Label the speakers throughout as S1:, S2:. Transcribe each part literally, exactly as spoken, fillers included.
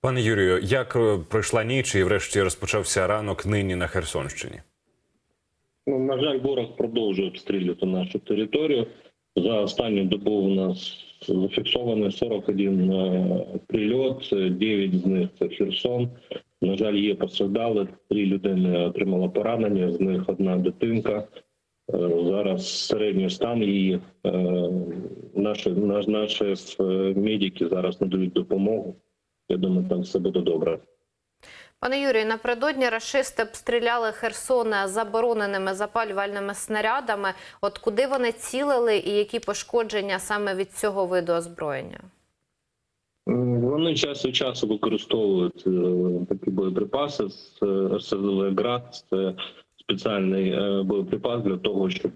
S1: Пане Юрію, як пройшла ніч і врешті розпочався ранок нині на Херсонщині?
S2: Ну, на жаль, ворог продовжує обстрілювати нашу територію. За останню добу у нас зафіксовано сорок один прильот, дев'ять з них – це Херсон. На жаль, є постраждали, три людини отримали поранення, з них одна дитинка. Зараз середній стан її. Наші, наші медики зараз надають допомогу. Я думаю, там все буде добре.
S3: Пане Юрію, напередодні рашисти обстріляли Херсон забороненими запалювальними снарядами. От куди вони цілили і які пошкодження саме від цього виду озброєння?
S2: Вони час від часу використовують такі боєприпаси з ес зе ве «Град». Це спеціальний боєприпас для того, щоб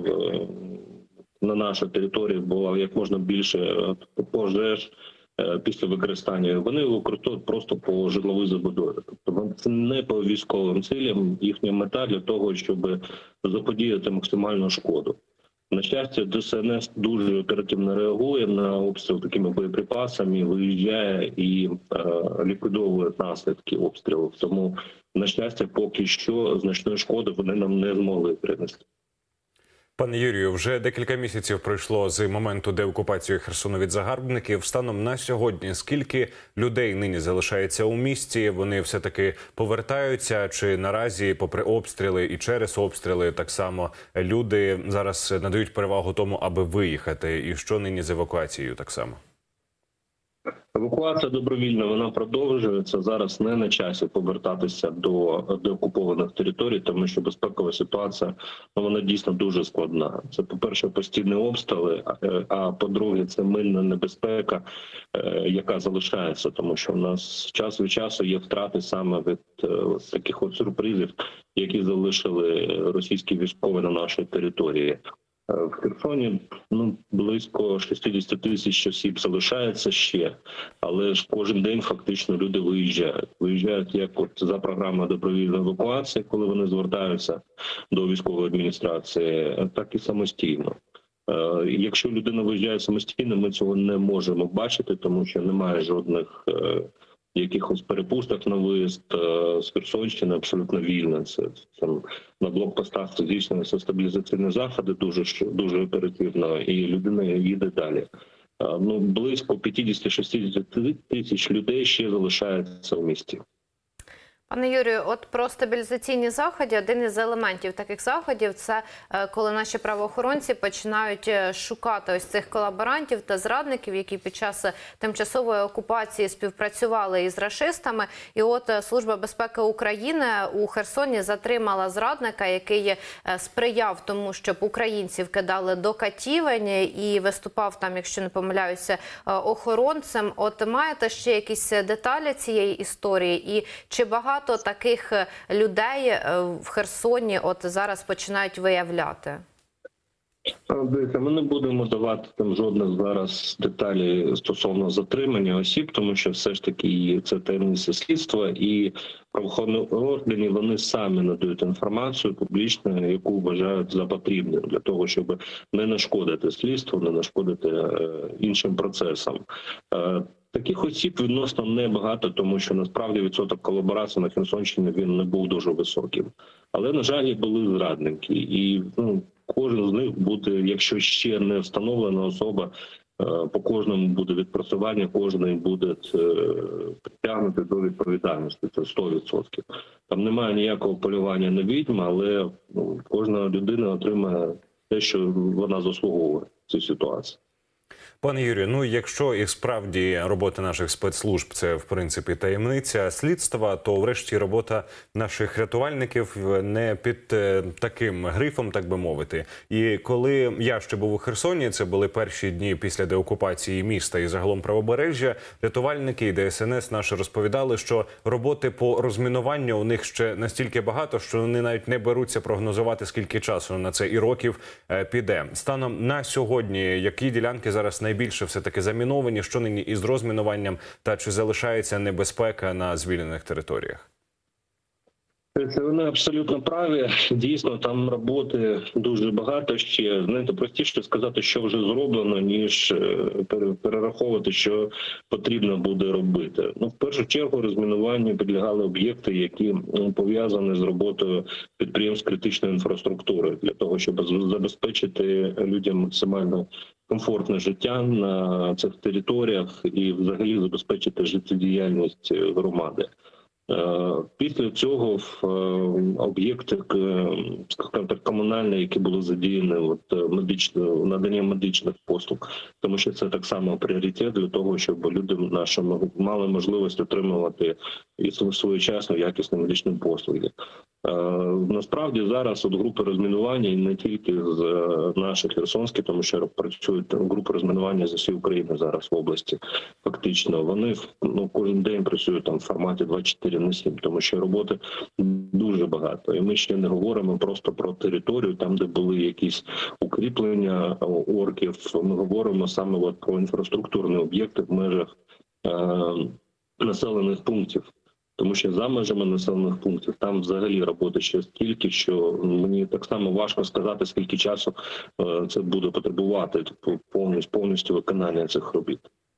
S2: на нашій території було як можна більше пожеж після використання. Вони використовують просто по житловій забудові. Тобто це не по військовим цілям, їхня мета для того, щоб заподіяти максимальну шкоду. На щастя, де ес ен ес дуже оперативно реагує на обстріл такими боєприпасами, виїжджає і е, ліквідовує наслідки обстрілів. Тому, на щастя, поки що значної шкоди вони нам не змогли принести.
S1: Пане Юрію, вже декілька місяців пройшло з моменту деокупації Херсону від загарбників. Станом на сьогодні, скільки людей нині залишається у місті? Вони все-таки повертаються? Чи наразі, попри обстріли і через обстріли, так само люди зараз надають перевагу тому, аби виїхати? І що нині з евакуацією так само?
S2: Евакуація добровільна, вона продовжується. Зараз не на часі повертатися до деокупованих територій, тому що безпекова ситуація, ну, вона дійсно дуже складна. Це, по-перше, постійні обстріли, а по-друге, це мильна небезпека, яка залишається, тому що в нас час від часу є втрати саме від таких от сюрпризів, які залишили російські військові на нашій території. В Херсоні ну, близько шістдесят тисяч осіб залишається ще, але ж кожен день фактично люди виїжджають. Виїжджають як от за програмою добровільної евакуації, коли вони звертаються до військової адміністрації, так і самостійно. Якщо людина виїжджає самостійно, ми цього не можемо бачити, тому що немає жодних якихось перепусток на виїзд з Херсонщини, абсолютно вільно. Це, це на блокпостах здійснюються стабілізаційні заходи дуже дуже оперативно, і людина їде далі. Ну, близько п'ятдесят-шістдесят тисяч людей ще залишається в місті.
S3: Пане Юрію, от про стабілізаційні заходи, один із елементів таких заходів – це коли наші правоохоронці починають шукати ось цих колаборантів та зрадників, які під час тимчасової окупації співпрацювали із рашистами. І от Служба безпеки України у Херсоні затримала зрадника, який сприяв тому, щоб українців кидали до катівень і виступав там, якщо не помиляюся, охоронцем. От маєте ще якісь деталі цієї історії? І чи багато таких людей в Херсоні от зараз починають виявляти?
S2: Дивіться, ми не будемо давати там жодних зараз деталей стосовно затримання осіб, тому що все ж таки це таємниця слідства, і правоохоронні органи, вони самі надають інформацію публічно, яку вважають за потрібне, для того, щоб не нашкодити слідству, не нашкодити іншим процесам. Таких осіб відносно небагато, тому що насправді відсоток колаборації на Херсонщині він не був дуже високим. Але, на жаль, були зрадники. І ну, кожен з них буде, якщо ще не встановлена особа, по кожному буде відпрацювання, кожен буде притягнути до відповідальності. Це сто відсотків. Там немає ніякого полювання на відьм, але ну, кожна людина отримає те, що вона заслуговує в цій ситуації.
S1: Пане Юрію, ну якщо і справді робота наших спецслужб – це, в принципі, таємниця слідства, то врешті робота наших рятувальників не під е, таким грифом, так би мовити. І коли я ще був у Херсоні, це були перші дні після деокупації міста і загалом правобережжя, рятувальники і де ес ен ес наші розповідали, що роботи по розмінуванню у них ще настільки багато, що вони навіть не беруться прогнозувати, скільки часу на це і років е, піде. Станом на сьогодні, які ділянки зараз найбільше все-таки заміновані, що нині із розмінуванням, та чи залишається небезпека на звільнених територіях?
S2: Це вони абсолютно праві. Дійсно, там роботи дуже багато ще. Знаєте, простіше сказати, що вже зроблено, ніж перераховувати, що потрібно буде робити. Ну, в першу чергу, розмінуванню підлягали об'єкти, які пов'язані з роботою підприємств критичної інфраструктури, для того, щоб забезпечити людям максимально комфортне життя на цих територіях і взагалі забезпечити життєдіяльність громади. Після цього в об'єкти, скажімо так, комунальні, які були задіяні от медично надання медичних послуг, тому що це так само пріоритет для того, щоб люди наші мали можливість отримувати і своєчасно якісні медичні послуги. Насправді зараз от групи розмінування, і не тільки з наших херсонських, тому що працюють групи розмінування з усієї України зараз в області. Фактично вони ну кожен день працюють там в форматі двадцять чотири на сім, тому що роботи дуже багато. І ми ще не говоримо просто про територію, там де були якісь укріплення орків. Ми говоримо саме от про інфраструктурні об'єкти в межах е- населених пунктів. Тому що за межами населених пунктів там взагалі роботи ще стільки, що мені так само важко сказати, скільки часу це буде потребувати повністю, повністю виконання цих робіт.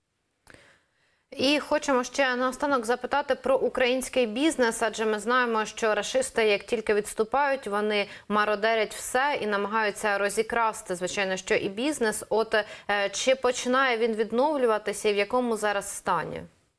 S3: І хочемо ще наостанок запитати про український бізнес, адже ми знаємо, що рашисти, як тільки відступають, вони мародерять все і намагаються розікрасти, звичайно, що і бізнес. От чи починає він відновлюватися і в якому зараз стані?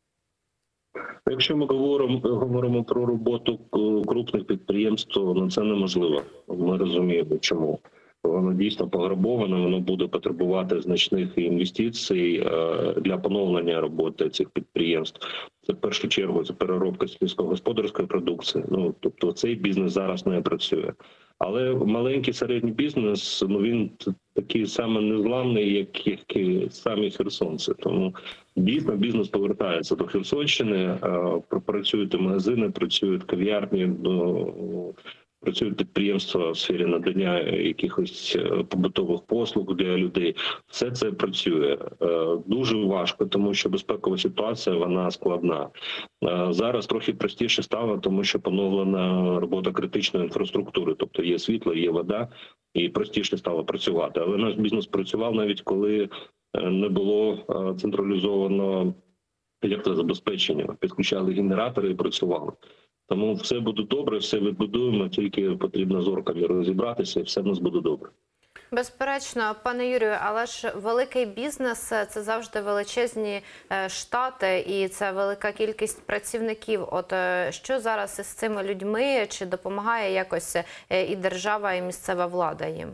S2: Якщо ми говоримо, говоримо про роботу крупних підприємств, то ну, це неможливо. Ми розуміємо, чому. Воно дійсно пограбоване, воно буде потребувати значних інвестицій для поновлення роботи цих підприємств. Це в першу чергу це переробка сільськогосподарської продукції. Ну тобто цей бізнес зараз не працює. Але маленький середній бізнес, ну він такий саме незламний, як, як і самі херсонці. Тому дійсно бізнес повертається до Херсонщини, працюють магазини, працюють кав'ярні, працюють підприємства в сфері надання якихось побутових послуг для людей. Все це працює. Дуже важко, тому що безпекова ситуація, вона складна. Зараз трохи простіше стало, тому що поновлена робота критичної інфраструктури. Тобто є світло, є вода, і простіше стало працювати. Але наш бізнес працював навіть коли не було централізовано електрозабезпечення. Підключали генератори і працювали. Тому все буде добре, все відбудуємо, тільки потрібно зорками розібратися, і все в нас буде добре.
S3: Безперечно, пане Юрію, але ж великий бізнес – це завжди величезні штати і це велика кількість працівників. От що зараз із цими людьми, чи допомагає якось і держава, і місцева влада їм?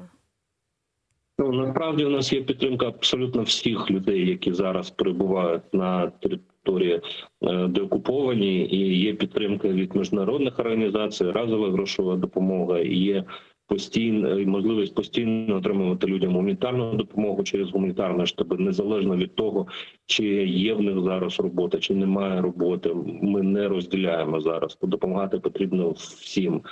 S2: Ну, насправді у нас є підтримка абсолютно всіх людей, які зараз перебувають на території деокуповані, і є підтримка від міжнародних організацій, разова грошова допомога, і є постійна можливість постійно отримувати людям гуманітарну допомогу через гуманітарні штаби, незалежно від того, чи є в них зараз робота, чи немає роботи. Ми не розділяємо зараз. Допомагати потрібно всім.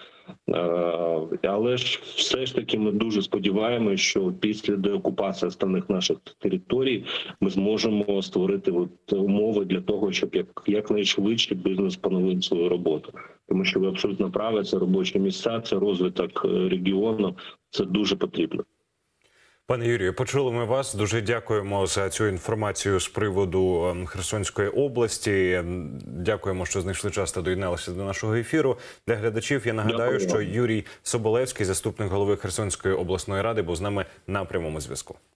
S2: Але ж все ж таки ми дуже сподіваємося, що після деокупації останніх наших територій ми зможемо створити от умови для того, щоб як якнайшвидше бізнес поновив свою роботу. Тому що ви абсолютно праві, це робочі місця, це розвиток регіону, це дуже потрібно.
S1: Пане Юрію, почули ми вас. Дуже дякуємо за цю інформацію з приводу Херсонської області. Дякуємо, що знайшли час та доєдналися до нашого ефіру. Для глядачів я нагадаю, Дякую. що Юрій Соболевський, заступник голови Херсонської обласної ради, був з нами на прямому зв'язку.